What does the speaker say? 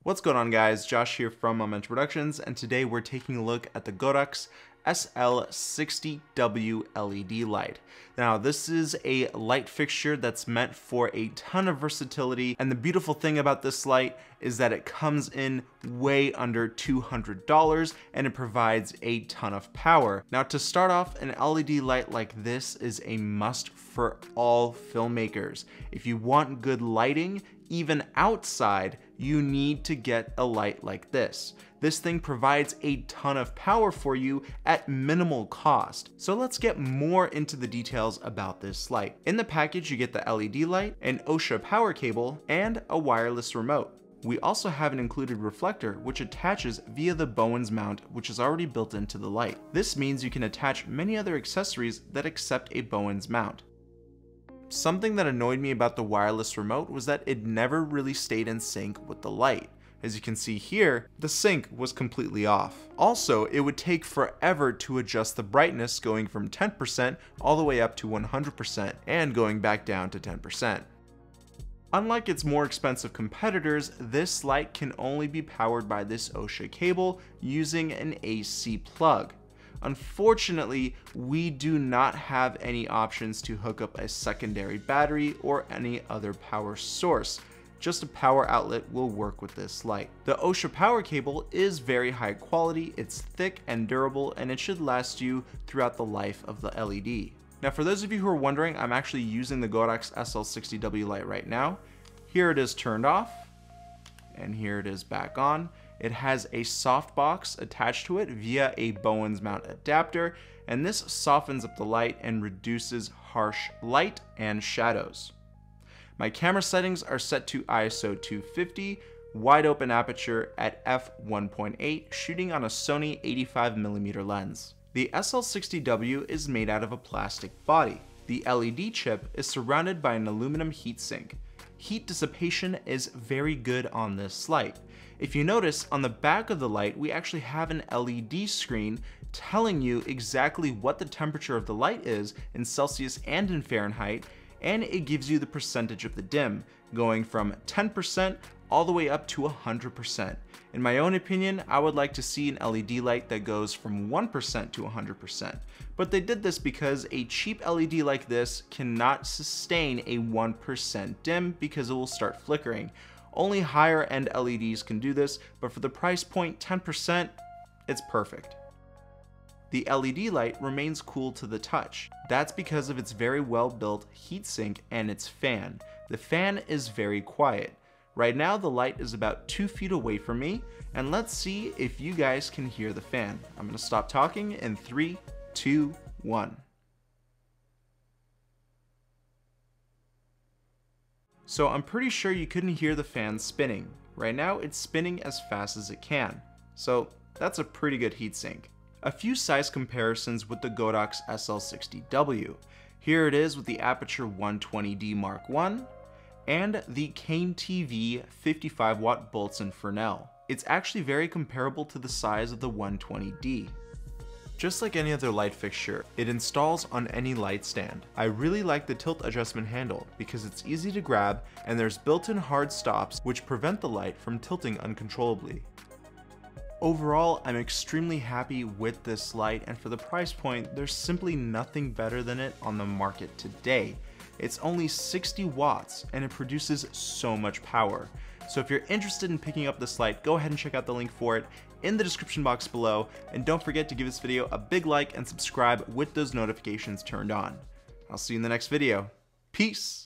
What's going on, guys? Josh here from Momentum Productions, and today we're taking a look at the Godox SL60W LED light. Now, this is a light fixture that's meant for a ton of versatility, and the beautiful thing about this light is that it comes in way under $200 and it provides a ton of power. Now, to start off, an LED light like this is a must for all filmmakers. If you want good lighting, even outside, you need to get a light like this. This thing provides a ton of power for you at minimal cost. So let's get more into the details about this light. In the package, you get the LED light, an OSHA power cable, and a wireless remote. We also have an included reflector which attaches via the Bowens mount, which is already built into the light. This means you can attach many other accessories that accept a Bowens mount. Something that annoyed me about the wireless remote was that it never really stayed in sync with the light. As you can see here, the sync was completely off. Also, it would take forever to adjust the brightness, going from 10% all the way up to 100% and going back down to 10%. Unlike its more expensive competitors, this light can only be powered by this OSHA cable using an AC plug. Unfortunately, we do not have any options to hook up a secondary battery or any other power source. Just a power outlet will work with this light. The OSHA power cable is very high quality, it's thick and durable, and it should last you throughout the life of the LED. Now, for those of you who are wondering, I'm actually using the Godox SL60W light right now. Here it is turned off, and here it is back on. It has a softbox attached to it via a Bowens mount adapter, and this softens up the light and reduces harsh light and shadows. My camera settings are set to ISO 250, wide open aperture at f1.8, shooting on a Sony 85mm lens. The SL60W is made out of a plastic body. The LED chip is surrounded by an aluminum heatsink. Heat dissipation is very good on this light. If you notice, on the back of the light, we actually have an LED screen telling you exactly what the temperature of the light is in Celsius and in Fahrenheit, and it gives you the percentage of the dim, going from 10% all the way up to 100%. In my own opinion, I would like to see an LED light that goes from 1% to 100%. But they did this because a cheap LED like this cannot sustain a 1% dim because it will start flickering. Only higher end LEDs can do this, but for the price point 10%, it's perfect. The LED light remains cool to the touch. That's because of its very well built heatsink and its fan. The fan is very quiet. Right now the light is about 2 feet away from me, and let's see if you guys can hear the fan. I'm gonna stop talking in 3, 2, 1. So I'm pretty sure you couldn't hear the fan spinning. Right now it's spinning as fast as it can. So that's a pretty good heatsink. A few size comparisons with the Godox SL60W. Here it is with the Aputure 120D Mark I and the Kane-TV 55-watt Boltzmann Fresnel. It's actually very comparable to the size of the 120D. Just like any other light fixture, it installs on any light stand. I really like the tilt adjustment handle because it's easy to grab and there's built-in hard stops which prevent the light from tilting uncontrollably. Overall, I'm extremely happy with this light, and for the price point, there's simply nothing better than it on the market today. It's only 60 watts and it produces so much power. So if you're interested in picking up this light, go ahead and check out the link for it in the description box below, and don't forget to give this video a big like and subscribe with those notifications turned on. I'll see you in the next video. Peace!